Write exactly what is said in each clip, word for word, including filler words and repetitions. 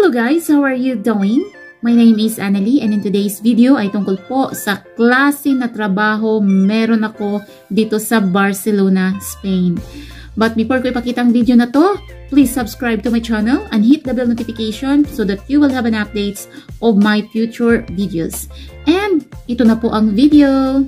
Hello guys, how are you doing? My name is Annalie and in today's video ay tungkol po sa klase na trabaho meron ako dito sa Barcelona, Spain. But before ko ipakita ang video na to, please subscribe to my channel and hit the bell notification so that you will have an updates of my future videos. And ito na po ang video.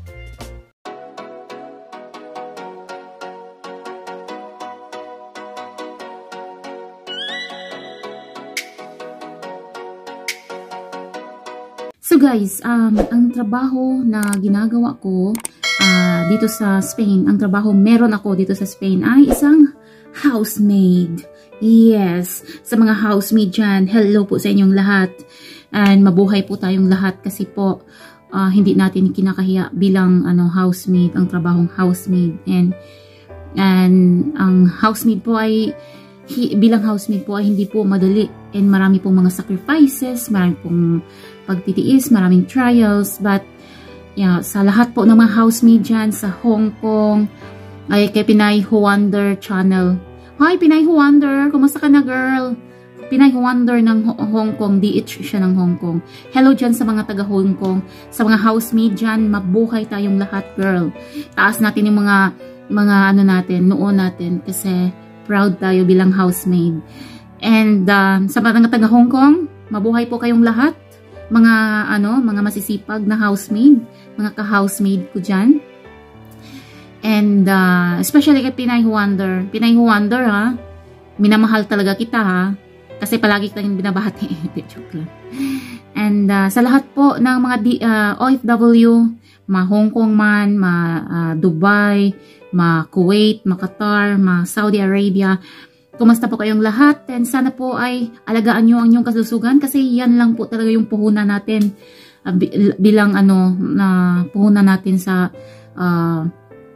So guys, um, ang trabaho na ginagawa ko uh, dito sa Spain, ang trabaho meron ako dito sa Spain ay isang housemaid. Yes, sa mga housemaid dyan, hello po sa inyong lahat. And mabuhay po tayong lahat kasi po uh, hindi natin kinakahiya bilang ano, housemaid, ang trabahong housemaid. And, and ang housemaid po ay, hi, bilang housemaid po ay hindi po madali. And marami pong mga sacrifices, marami pong pagtitiis, maraming trials, but yeah, sa lahat po ng mga housemaid dyan sa Hong Kong, ay kay Pinay Who Wonder channel. Hi Pinay Who Wonder, kumusta ka na girl? Pinay Who Wonder ng Hong Kong, D H siya ng Hong Kong. Hello dyan sa mga taga Hong Kong, sa mga housemaid dyan, mabuhay tayong lahat girl. Taas natin yung mga, mga ano natin, noon natin, kasi proud tayo bilang housemaid. And uh, sa mga taga Hong Kong, mabuhay po kayong lahat. Mga ano, mga masisipag na housemaid, mga ka-housemaid ko dyan. And uh, especially kay Pinay Who Wonder. Pinay Who Wonder ha, minamahal talaga kita ha, kasi palagi kitang binabati. Joke lang. And uh, sa lahat po ng mga uh, O F W, ma Hong Kong man, ma uh, Dubai, ma Kuwait, ma Qatar, ma Saudi Arabia, kumusta po kayong lahat? And sana po ay alagaan nyo ang inyong kalusugan kasi yan lang po talaga yung puhunan natin uh, bilang ano na uh, puhunan natin sa uh,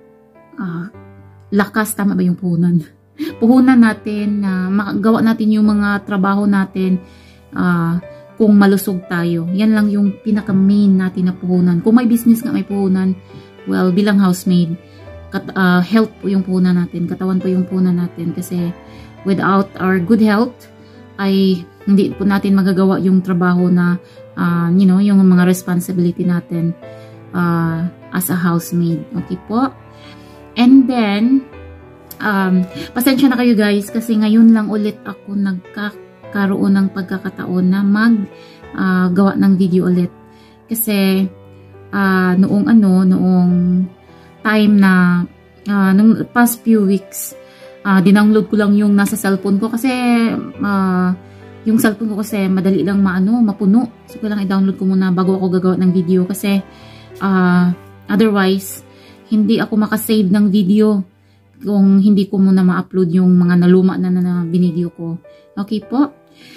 uh, lakas, tama ba yung puhunan? Puhunan natin na uh, magawa natin yung mga trabaho natin uh, kung malusog tayo. Yan lang yung pinaka main natin na puhunan. Kung may business nga may puhunan, well, bilang housemaid, kat, uh, health po yung puhunan natin, katawan po yung puhunan natin kasi without our good health ay hindi po natin magagawa yung trabaho na uh, you know, yung mga responsibility natin uh, as a housemaid. Okay po? And then um, pasensya na kayo guys kasi ngayon lang ulit ako nagkakaroon ng pagkakataon na mag uh, gawa ng video ulit kasi uh, noong ano noong time na uh, nung past few weeks Uh, dinownload ko lang yung nasa cellphone ko kasi uh, yung cellphone ko kasi madali lang maano, mapuno. So kailangan i-download ko muna bago ako gagawa ng video kasi uh, otherwise hindi ako makasave ng video kung hindi ko muna ma-upload yung mga naluma na na, na binideo ko. Okay po?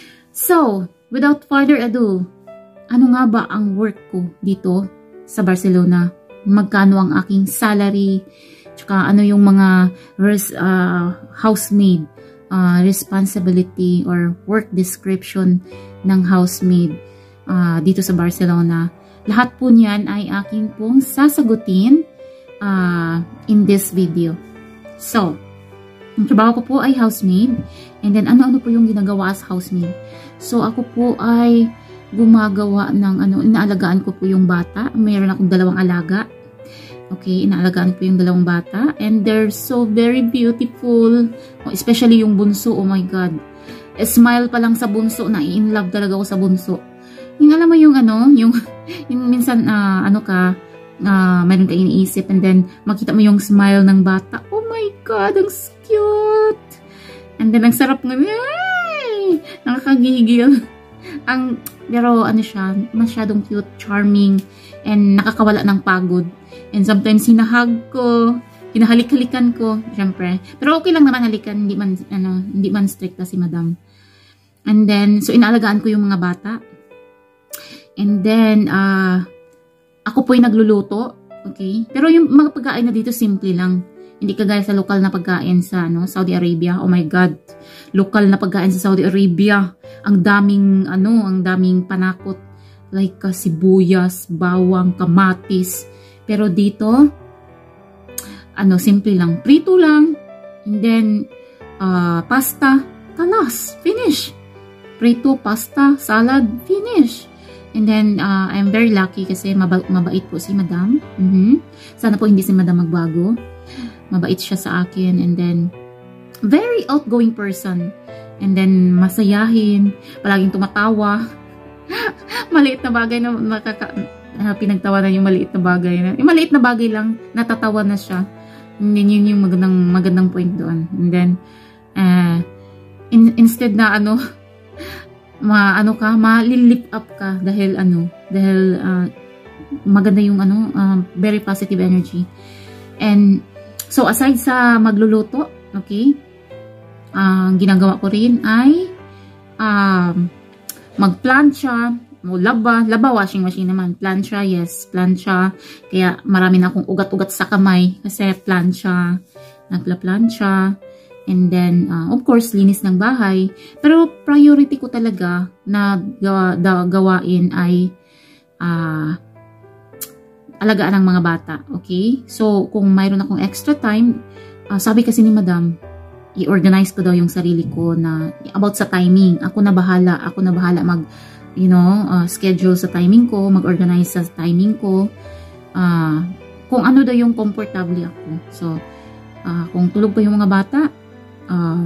So, without further ado, ano nga ba ang work ko dito sa Barcelona? Magkano ang aking salary? Tsaka ano yung mga res, uh, housemaid uh, responsibility or work description ng housemaid uh, dito sa Barcelona. Lahat po niyan ay aking pong sasagutin uh, in this video. So, ang trabaho ko po ay housemaid. And then ano-ano po yung ginagawa as housemaid. So, ako po ay gumagawa ng ano, inaalagaan ko po yung bata. Mayroon akong dalawang alaga. Okay, inaalagaan ko yung dalawang bata. And they're so very beautiful. Especially yung bunso, oh my God. A smile pa lang sa bunso, na-in love talaga ako sa bunso. Yung alam mo yung ano, yung, yung minsan, uh, ano ka, uh, mayroon ka iniisip and then makita mo yung smile ng bata. Oh my God, ang cute! And then, ang sarap nga, ay! Nakakagigil. Ang, pero ano siya, masyadong cute, charming, and nakakawala ng pagod. And sometimes hinahag ko, hinahalik-halikan ko, syempre. Pero okay lang naman halikan, hindi man, ano, hindi man stricta si madam. And then, so inaalagaan ko yung mga bata. And then, uh, ako po'y nagluluto, okay? Pero yung mga pagkain na dito, simple lang. Hindi kagaya sa lokal na pagkain sa ano, Saudi Arabia. Oh my God. Lokal na pagkain sa Saudi Arabia. Ang daming, ano, ang daming panakot. Like uh, sibuyas, bawang, kamatis. Pero dito, ano, simple lang. Prito lang. And then, uh, pasta. Kalas. Finish. prito, pasta, salad, finish. And then, uh, I'm very lucky kasi maba mabait po si Madam. Mm-hmm. Sana po hindi si Madam magbago. Mabait siya sa akin. And then, very outgoing person. And then, masayahin. Palaging tumatawa. Maliit na bagay na makaka uh, pinagtawanan yung maliit na bagay. Yung maliit na bagay lang, natatawa na siya. And then, yun yung magandang, magandang point doon. And then, uh, in, instead na ano, ma ano ka, ma-lift up ka dahil ano, dahil uh, maganda yung ano, uh, very positive energy. And so aside sa magluluto, okay, ang uh, ginagawa ko rin ay uh, magplancha, o laba, laba washing machine naman, plancha, yes, plancha. Kaya marami na akong ugat-ugat sa kamay kasi plancha, nagpla-plancha. And then, uh, of course, linis ng bahay. Pero priority ko talaga na gawa, da, gawain ay uh, alagaan ng mga bata. Okay? So, kung mayroon akong extra time, uh, sabi kasi ni Madam, i-organize ko daw yung sarili ko na about sa timing. Ako na bahala. Ako na bahala mag, you know, uh, schedule sa timing ko, mag-organize sa timing ko. Uh, kung ano daw yung comfortable ako. So, uh, kung tulog pa yung mga bata, Uh,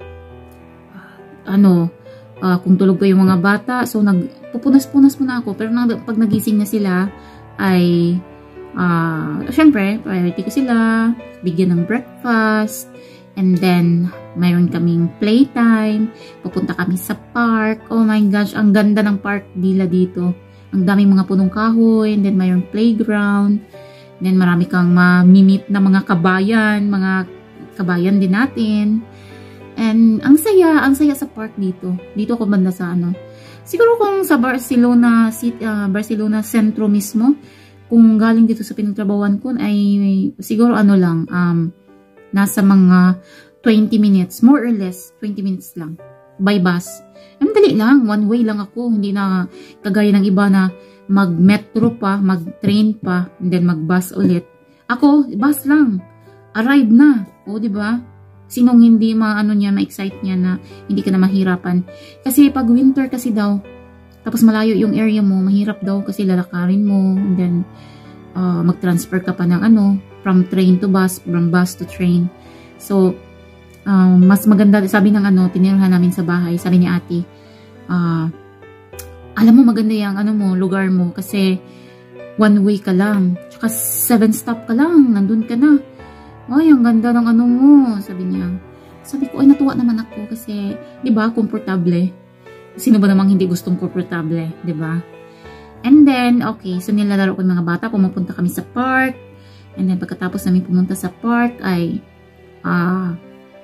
ano, uh, kung tulog pa yung mga bata, so nagpupunas-punas muna ako. Pero nang, pag nagising na sila, ay, uh, syempre, priority ko sila, bigyan ng breakfast, and then, mayroon kaming playtime, pupunta kami sa park. Oh my gosh, ang ganda ng park nila dito. Ang daming mga punong kahoy, and then mayroon playground, and then marami kang ma-meet na mga kabayan, mga kabayan din natin. And ang saya, ang saya sa park dito. Dito ako banda sa ano. Siguro kung sa Barcelona, uh, Barcelona Centro mismo, kung galing dito sa pinagtrabawan ko, ay siguro ano lang, um, nasa mga twenty minutes, more or less, twenty minutes lang, by bus. Ang dali lang, one way lang ako, hindi na kagaya ng iba na mag-metro pa, mag-train pa, and then mag-bus ulit. Ako, bus lang. Arrive na. O, di ba? Sinong hindi maano niya, ma-excite niya na hindi ka na mahirapan. Kasi pag winter kasi daw, tapos malayo yung area mo, mahirap daw kasi lalakarin mo, and then uh, mag-transfer ka pa ng ano, from train to bus, from bus to train. So, um, mas maganda, sabi ng ano, tinirahan namin sa bahay, sabi ni ate, uh, alam mo maganda yung ano mo, lugar mo, kasi one way ka lang, tsaka seven stop ka lang, nandun ka na. Ay, ang ganda ng ano mo, sabi niya. Sabi ko, ay natuwa naman ako kasi, di ba, komportable. Sino ba namang hindi gustong komportable, di ba? And then, okay, so nilalaro ko ng mga bata, pumupunta kami sa park. And then, pagkatapos namin pumunta sa park, ay, ah,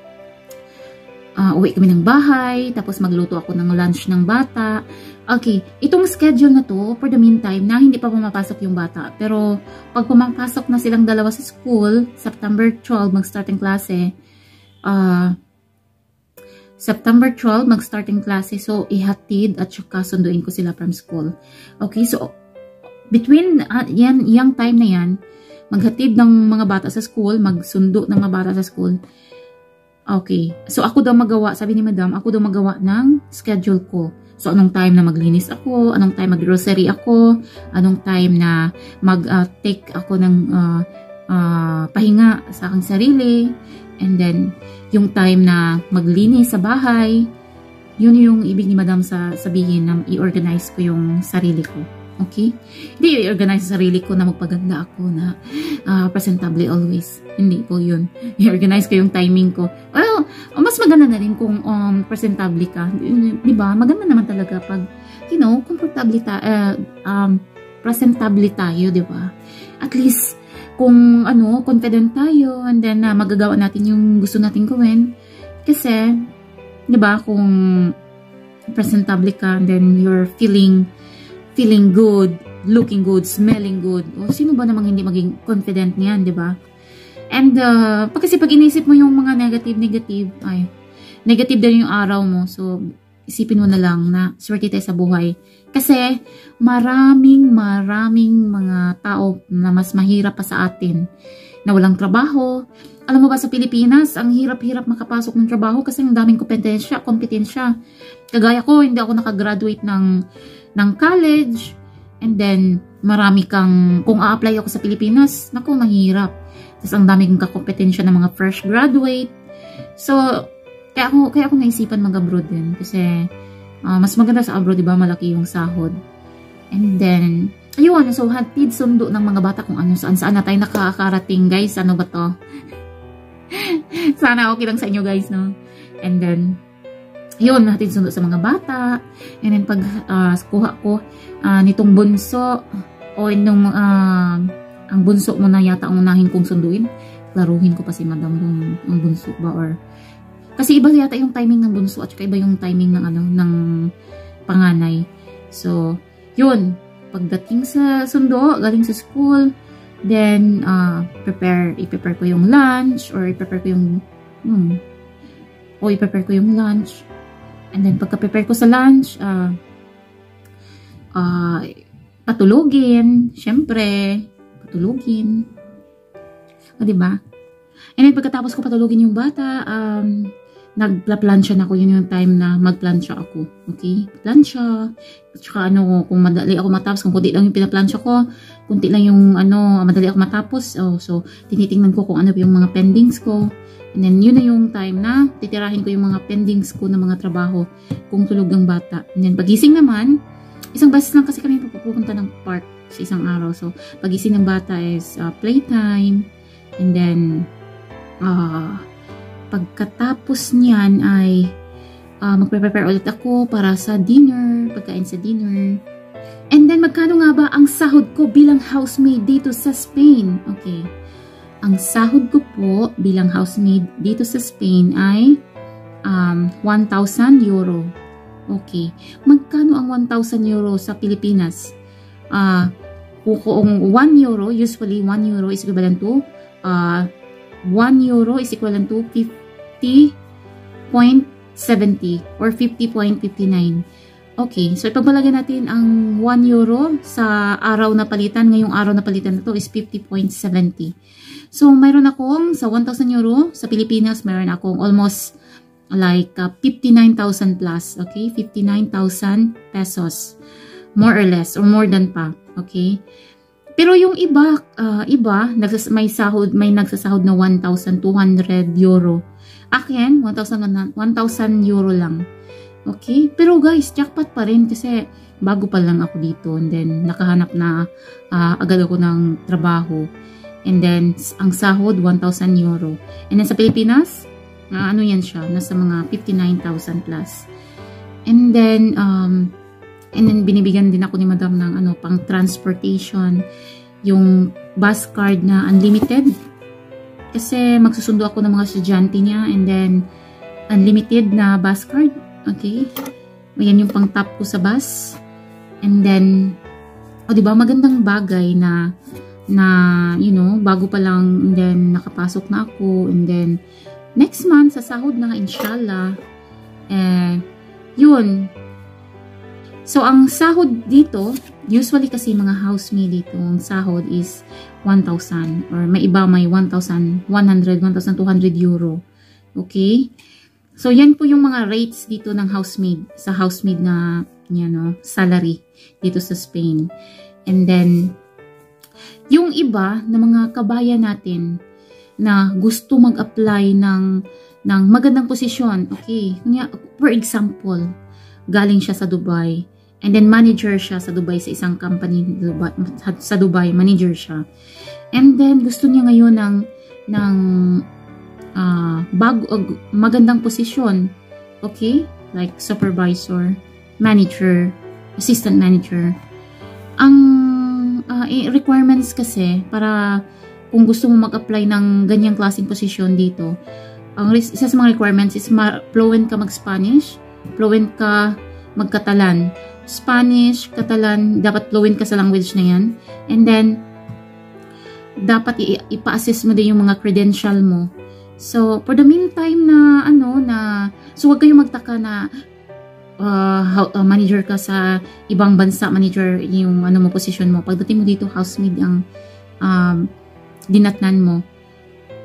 uh, uh, uwi kami ng bahay, tapos magluto ako ng lunch ng bata. Okay, itong schedule na to, for the meantime, na hindi pa pumapasok yung bata. Pero, pag pumapasok na silang dalawa sa school, September twelve, mag-starting klase. Uh, September twelve, mag-starting klase. So, ihatid at saka sunduin ko sila from school. Okay, so, between, uh, yan, yung time na yan, maghatid ng mga bata sa school, magsundo ng mga bata sa school. Okay, so ako daw magawa, sabi ni Madam, ako daw magawa ng schedule ko. So, anong time na maglinis ako, anong time mag-grocery ako, anong time na mag-take uh, ako ng uh, uh, pahinga sa aking sarili, and then, yung time na maglinis sa bahay, yun yung ibig ni Madam sa sabihin na i-organize ko yung sarili ko. Okay? Hindi i-organize sa sarili ko na magpaganda ako na uh, presentable always. Hindi po yun. I-organize ko yung timing ko. Well, mas maganda na rin kung um, presentable ka. Di ba? Maganda naman talaga pag, you know, comfortable ta uh, um, presentable tayo, di ba? At least, kung ano, confident tayo, and then uh, magagawa natin yung gusto natin gawin. Kasi, di ba, kung presentable ka, and then you're feeling feeling good, looking good, smelling good. O, sino ba namang hindi maging confident niyan, di ba? And, uh, pag kasi pag inisip mo yung mga negative-negative, ay, negative din yung araw mo. So, isipin mo na lang na swerte tayo sa buhay. Kasi, maraming, maraming mga tao na mas mahirap pa sa atin, na walang trabaho. Alam mo ba sa Pilipinas, ang hirap-hirap makapasok ng trabaho kasi ang daming kompetensya, kompetensya. Kagaya ko, hindi ako nakagraduate ng, ng college. And then, marami kang, kung a-apply ako sa Pilipinas, naku, mahirap. Tapos ang daming kakompetensya ng mga fresh graduate. So, kaya ako, kaya ako naisipan mag-abroad din. Kasi, uh, mas maganda sa abroad, diba? Malaki yung sahod. And then, ayun, so hatid sundo ng mga bata kung ano saan-saan na tayo nakakarating, guys. Ano ba to? Sana okay lang sa inyo, guys, no? And then, yun, hatid sundo sa mga bata. And then, pag uh, kuha ko uh, nitong bunso, o nung, uh, ang bunso mo na yata ang unahin kong sunduin, klaruhin ko pa si madam yung, yung bunso ba, or, kasi iba yata yung timing ng bunso, at saka iba yung timing ng, ano, ng panganay. So, yun, pagdating sa sundo, galing sa school, then, uh, prepare, i-prepare ko yung lunch, or i-prepare ko yung, hmm, o i-prepare ko yung lunch. And then, pagka-prepare ko sa lunch, uh, uh, patulogin, syempre, patulogin. O, diba? And then, pagkatapos ko patulogin yung bata, um, nagplansya na ako. Yun yung time na magplansya ako. Okay? Plansya. At saka ano, kung madali ako matapos, kung kunti lang yung pinaplansya ko, kunti lang yung ano, madali ako matapos. Oh, so, tinitingnan ko kung ano yung mga pendings ko. And then, yun na yung time na titirahin ko yung mga pendings ko ng mga trabaho kung tulog ng bata. And then, pagising naman, isang beses lang kasi kami pupunta ng park sa isang araw. So, pagising ng bata is uh, playtime. And then, ah, uh, pagkatapos niyan ay uh, magpe-prepare ulit ako para sa dinner, pagkain sa dinner. And then, magkano nga ba ang sahod ko bilang housemaid dito sa Spain? Okay. Ang sahod ko po bilang housemaid dito sa Spain ay um, one thousand euro. Okay. Magkano ang one thousand euro sa Pilipinas? Uh, kung one euro, usually one euro is equivalent to uh, one euro is equivalent to fifty point seven zero or fifty point five nine. Okay, so ipagbalagay natin ang one euro sa araw na palitan. Ngayong araw na palitan na to is fifty point seven zero. So, mayroon akong sa one thousand euro sa Pilipinas, mayroon akong almost like uh, fifty-nine thousand plus. Okay, fifty-nine thousand pesos. More or less, or more than pa. Okay. Pero yung iba, uh, iba, nagsas may sahod, may nagsasahod na one thousand two hundred euro. Akin, one thousand euro lang. Okay? Pero guys, jackpot pa rin kasi bago pa lang ako dito. And then, nakahanap na uh, agad ako ng trabaho. And then, ang sahod, one thousand euro. And then sa Pilipinas, uh, ano yan siya? Nasa mga fifty-nine thousand plus. And then, um, and then, binibigyan din ako ni madam ng ano, pang transportation, yung bus card na unlimited. Kasi magsusundo ako ng mga estudyante niya, and then, unlimited na bus card. Okay? Ayan yung pang top ko sa bus. And then, o oh, diba, magandang bagay na, na, you know, bago pa lang, and then, nakapasok na ako, and then, next month, sa sahod na, inshallah, eh, yun. So, ang sahod dito, usually kasi mga housemaid dito, ang sahod is one thousand, or may iba may one thousand one hundred, one thousand two hundred euro. Okay? So, yan po yung mga rates dito ng housemaid, sa housemaid na, you know, salary dito sa Spain. And then, yung iba na mga kabayan natin na gusto mag-apply ng, ng magandang posisyon, okay? For example, galing siya sa Dubai, and then manager siya sa Dubai, sa isang company sa Dubai, manager siya. And then, gusto niya ngayon ng, ng uh, bago, uh, magandang posisyon, okay? Like supervisor, manager, assistant manager. Ang uh, requirements kasi para kung gusto mo mag-apply ng ganyang klaseng posisyon dito, ang isa sa mga requirements is fluent ka mag-Spanish, fluent ka mag-Catalan. Spanish, Catalan, dapat fluent ka sa language na yan. And then, dapat ipa-assess mo din yung mga credential mo. So, for the meantime na, ano, na, so wag kayong magtaka na uh, uh, manager ka sa ibang bansa, manager yung, ano mo, position mo. Pagdating mo dito, housemaid ang um, dinatnan mo.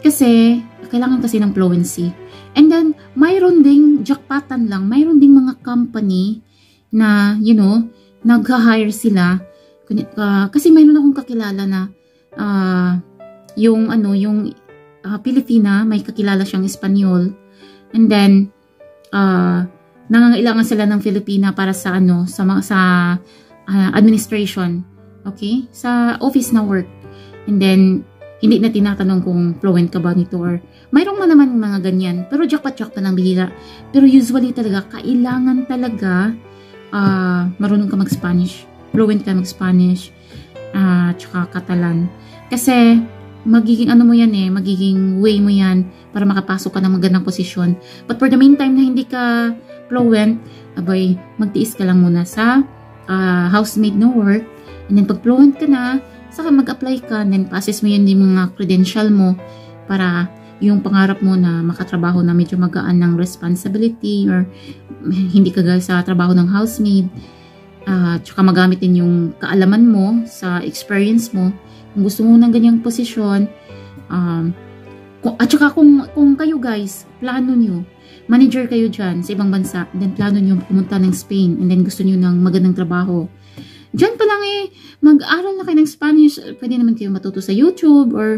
Kasi, kailangan kasi ng fluency. And then, mayroon ding, jackpotan lang, mayroon ding mga company na, you know, nag-hire sila. Uh, kasi mayroon akong kakilala na, uh, yung, ano, yung uh, Pilipina, may kakilala siyang Espanyol. And then, uh, nangangailangan sila ng Filipina para sa, ano, sa, sa uh, administration. Okay? Sa office na work. And then, hindi na tinatanong kung fluent ka ba nito or mayroong man naman mga ganyan. Pero jackpot-jackpot lang bihira. Pero usually talaga, kailangan talaga uh, marunong ka mag-Spanish. Fluent ka mag-Spanish. Uh, tsaka Catalan. Kasi, magiging ano mo yan eh, magiging way mo yan para makapasok ka ng magandang posisyon. But for the meantime na hindi ka fluent, abay, magtiis ka lang muna sa uh, housemaid no work. And then pag fluent ka na, saka mag-apply ka, and then pa-assess mo yun yung mga credential mo para yung pangarap mo na makatrabaho na medyo magaan ng responsibility or hindi ka sa trabaho ng housemaid. Uh, tsaka magamit din yung kaalaman mo sa experience mo. Kung gusto mo ng ganyang posisyon, um, kung, at saka kung, kung kayo guys, plano nyo, manager kayo dyan sa ibang bansa, and then plano nyo pumunta ng Spain, and then gusto nyo ng magandang trabaho, diyan pa lang eh, mag-aral na kayo ng Spanish. Pwede naman kayo matuto sa YouTube or,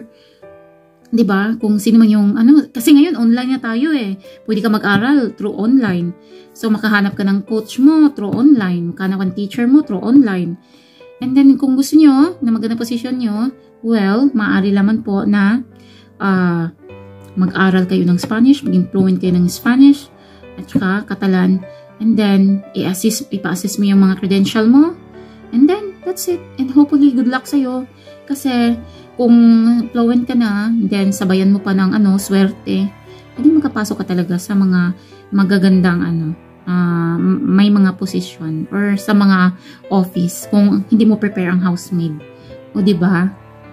di ba, kung sino man yung, ano, kasi ngayon online na tayo eh. Pwede ka mag-aral through online. So, makahanap ka ng coach mo through online. Makahanap ka ng teacher mo through online. And then, kung gusto nyo, na magandang position nyo, well, maaari naman po na uh, mag-aral kayo ng Spanish, maging fluent kayo ng Spanish, at saka Catalan. And then, i-assist, ipa-assist mo yung mga credential mo. And then, that's it. And hopefully, good luck sa'yo. Kasi, kung fluent ka na, then sabayan mo pa ng ano, swerte, hindi makapasok ka talaga sa mga magagandang ano, uh, may mga position or sa mga office kung hindi mo prepare ang housemaid. O, diba?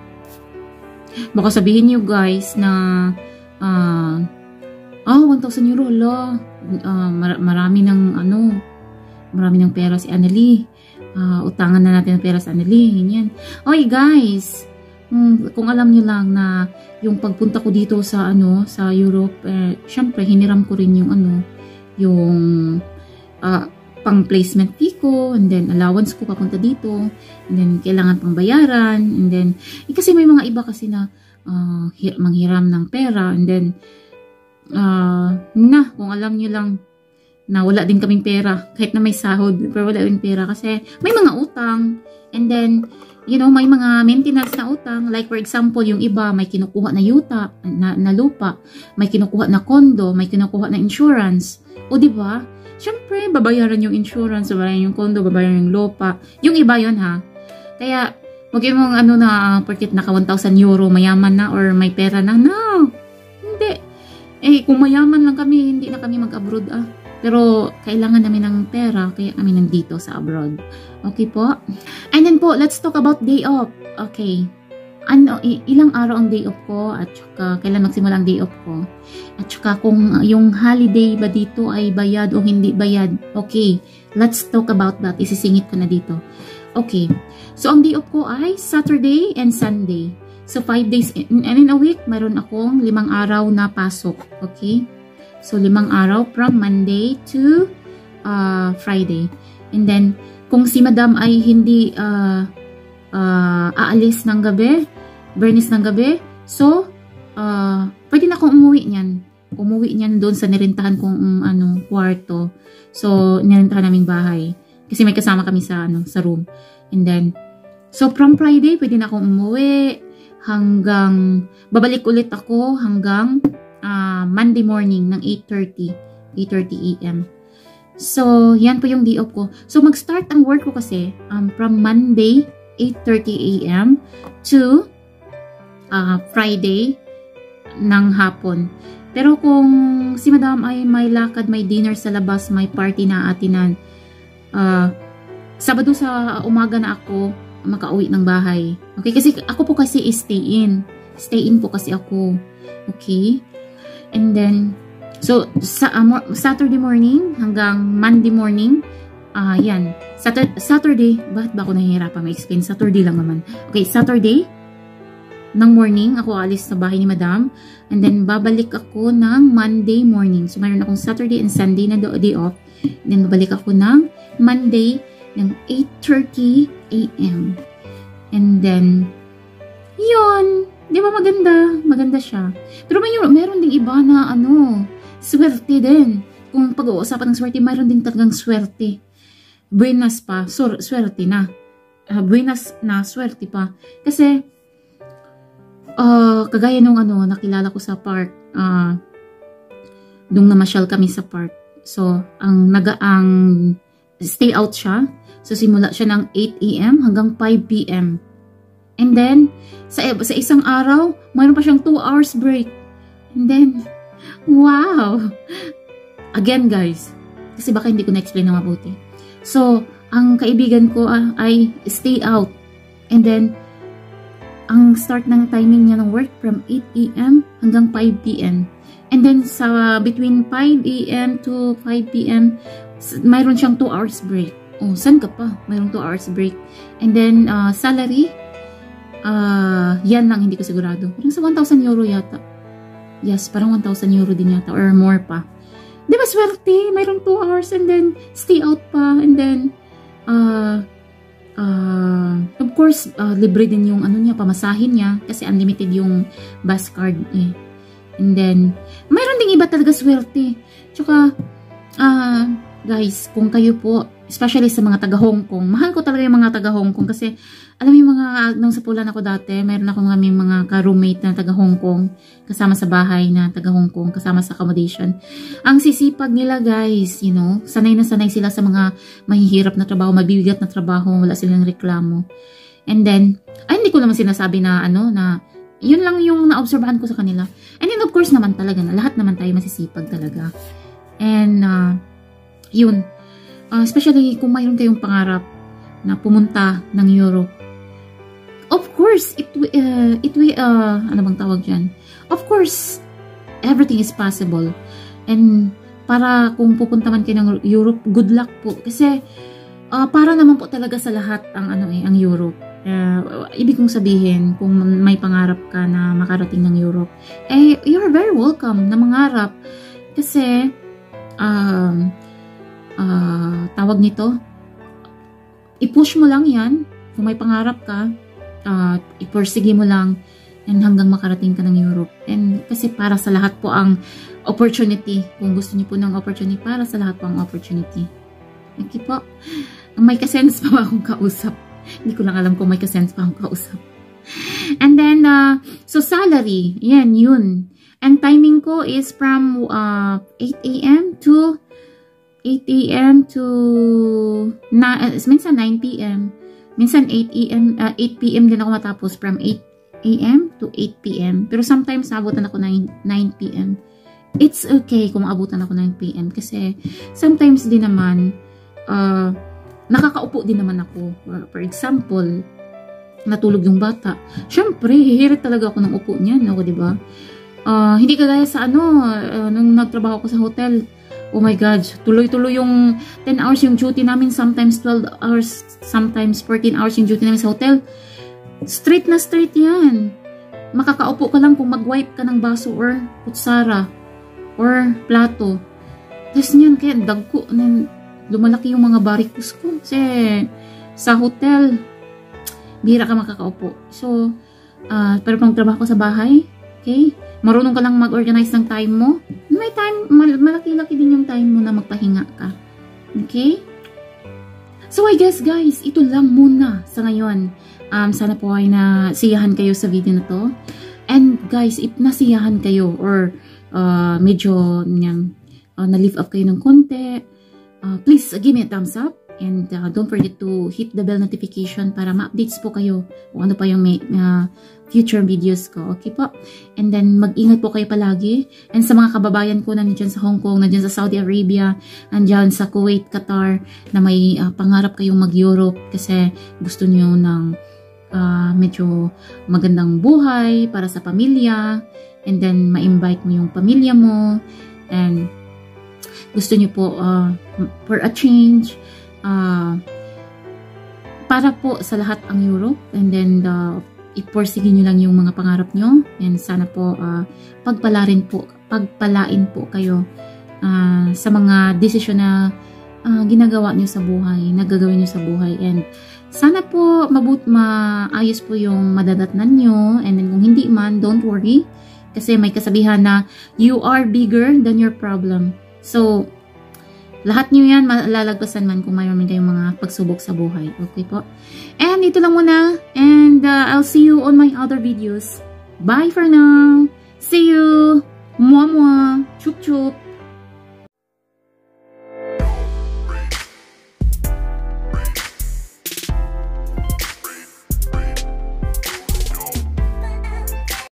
Baka sabihin niyo guys na uh, oh, one thousand euro, ala, uh, mar marami ng ano, marami ng pera si Annalyn. Uh, utangan na natin ang pera sa Annalyn, ganyan. Oy guys, kung, kung alam niyo lang na yung pagpunta ko dito sa ano, sa Europe, eh, syempre hiniram ko rin yung ano, yung uh, pang placement fee ko, and then allowance ko papunta dito, and then kailangan pang bayaran, and then eh, kasi may mga iba kasi na uh, manghiram ng pera, and then uh, na, kung alam niyo lang na wala din kaming pera, kahit na may sahod, pero wala din pera kasi may mga utang, and then, you know, may mga maintenance na utang, like for example, yung iba may kinukuha na yuta, na, na lupa, may kinukuha na kondo, may kinukuha na insurance, o diba? Syempre, babayaran yung insurance, babayaran yung kondo, babayaran yung lupa, yung iba yun ha, kaya, wag yung mga ano na, porkit naka one thousand euro, mayaman na, or may pera na, no, hindi, eh, kung mayaman lang kami, hindi na kami mag-abroad ah. Pero, kailangan namin ng pera, kaya kami nandito sa abroad. Okay po? And then po, let's talk about day off. Okay. Ano, ilang araw ang day off ko, at saka, kailan magsimula ang day off ko. At saka, kung yung holiday ba dito ay bayad o hindi bayad. Okay. Let's talk about that. Isisingit ko na dito. Okay. So, ang day off ko ay Saturday and Sunday. So, five days, and in a week, mayroon akong limang araw na pasok. Okay? So, limang araw from Monday to uh, Friday. And then, kung si Madam ay hindi uh, uh, aalis ng gabi, Bernice ng gabi, so, uh, pwede na akong umuwi niyan. Umuwi niyan doon sa nirintahan kong um, ano, kwarto. So, nirintahan naming bahay. Kasi may kasama kami sa, ano, sa room. And then, so from Friday, pwede na akong umuwi hanggang, babalik ulit ako hanggang Uh, Monday morning ng eight thirty a m So, yan po yung day off ko. So, mag-start ang work ko kasi um, from Monday, eight thirty a m to uh, Friday ng hapon. Pero kung si Madam ay may lakad, may dinner sa labas, may party na atinan, uh, Sabado sa umaga na ako makauwi ng bahay. Okay? Kasi ako po kasi stay in. Stay in po kasi ako. Okay? And then, so, sa, uh, Saturday morning hanggang Monday morning, ah, uh, yan. Saturday, Saturday, bakit ba ako nahihirapan ma-explain? Saturday lang naman. Okay, Saturday, ng morning, ako alis sa bahay ni Madam. And then, babalik ako ng Monday morning. So, mayroon akong Saturday and Sunday na day off. And then, babalik ako ng Monday ng eight thirty a m And then, yun. Di ba maganda? Maganda siya. Pero may, meron ding iba na, ano, swerte din. Kung pag-uusapan ng swerte, mayroon din talagang swerte. Buenas pa. So, swerte na. Uh, buenas na, swerte pa. Kasi, Uh, kagaya nung ano, nakilala ko sa park, uh, nung namasyal kami sa park. So, ang nagaang stay out siya. So, simula siya ng eight a m hanggang five p m And then, sa, sa isang araw, mayroon pa siyang two hours break. And then, wow! Again, guys, kasi baka hindi ko na-explain na mabuti. So, ang kaibigan ko uh, ay stay out. And then, ang start ng timing niya ng work from eight a m hanggang five p m And then sa between five a m to five p m mayroon siyang two hours break. Oh, saan ka pa? Mayroon two hours break. And then uh, salary, uh, yan lang hindi ko sigurado. Parang sa one thousand euro yata. Yes, parang one thousand euro din yata or more pa. Di ba swerte? Mayroon two hours and then stay out pa and then uh, Uh, of course, uh, libre din yung ano niya, pamasahin niya kasi unlimited yung bus card eh. And then, mayroon ding iba talaga swerte. Tsaka, uh, guys, kung kayo po, especially sa mga taga Hong Kong, mahal ko talaga yung mga taga Hong Kong kasi, alam mo yung mga, nung sa Pulan ako dati, mayroon ako ng aming mga ka-roommate na taga Hong Kong, kasama sa bahay na taga Hong Kong, kasama sa accommodation. Ang sisipag nila, guys, you know, sanay na sanay sila sa mga mahihirap na trabaho, mabibigat na trabaho, wala silang reklamo. And then, ay, hindi ko naman sinasabi na, ano, na, yun lang yung na-obserbahan ko sa kanila. And then, of course naman talaga, na lahat naman tayo masisipag talaga. And, uh, yun, Uh, especially kung mayroon kayong pangarap na pumunta ng Europe. Of course, it uh, it will uh, ano bang tawag diyan? Of course, everything is possible. And para kung pupunta man kayo ng Europe, good luck po kasi uh, para naman po talaga sa lahat ang ano eh, ang Europe. Uh, ibig kong sabihin, kung may pangarap ka na makarating ng Europe, eh you're very welcome na mangarap kasi um Uh, tawag nito, i-push mo lang yan kung may pangarap ka, uh, i-pursige mo lang and hanggang makarating ka ng Europe. And kasi para sa lahat po ang opportunity, kung gusto niyo po ng opportunity, para sa lahat po ang opportunity. Okay po, may kasense pa ba akong kausap? Hindi ko lang alam kung may kasense pa akong kausap. And then uh, so salary, yan yun, and timing ko is from uh, eight a m to eight a m to na, uh, minsan nine p m minsan eight a m uh, eight p m din ako matapos from eight a m to eight p m pero sometimes abutan ako ng nine p m It's okay kung abutan ako ng nine p m kasi sometimes din naman uh, nakakaupo din naman ako. For example, natulog yung bata, syempre hihirit talaga ako ng upo niyan, ako, di ba? Uh, hindi kagaya sa ano uh, nung nagtrabaho ko sa hotel. Oh my God, tuloy-tuloy yung ten hours yung duty namin, sometimes twelve hours, sometimes fourteen hours yung duty namin sa hotel. Straight na straight yan. Makakaupo ka lang kung mag-wipe ka ng baso or kutsara or plato. Tapos niyan, kaya dagko, lumalaki yung mga barikus ko. Kasi sa hotel, bihira ka makakaupo. So, uh, pero pang trabaho ko sa bahay, okay? Marunong ka lang mag-organize ng time mo. May time, malaki-laki din yung time mo na magpahinga ka. Okay? So, I guess guys, ito lang muna sa ngayon. Um, sana po ay nasiyahan kayo sa video na to. And guys, if nasiyahan kayo or uh, medyo um, uh, na-lift up kayo ng konti, uh, please uh, give me a thumbs up. And uh, don't forget to hit the bell notification para ma-updates po kayo kung ano pa yung may, uh, future videos ko. Okay po? And then, mag-ingat po kayo palagi. And sa mga kababayan ko na nandiyan sa Hong Kong, nandiyan sa Saudi Arabia, nandiyan sa Kuwait, Qatar, na may uh, pangarap kayong mag-Europe kasi gusto niyo ng uh, medyo magandang buhay para sa pamilya. And then, ma-invite mo yung pamilya mo. And gusto niyo po uh, for a change. Uh, para po sa lahat ang Europe. And then, the iporsige nyo lang yung mga pangarap nyo. And sana po uh, pagpalain po, pagpalain po kayo uh, sa mga desisyon na uh, ginagawa nyo sa buhay, nagagawin nyo sa buhay. And sana po mabut maayos po yung madadatnan nyo. And then kung hindi man, don't worry. Kasi may kasabihan na you are bigger than your problem. So, lahat nyo yan, malalagpasan man kung mayroon kayong mga pagsubok sa buhay. Okay po? And ito lang muna. And uh, I'll see you on my other videos. Bye for now. See you. Mwah mwah. Chup chup.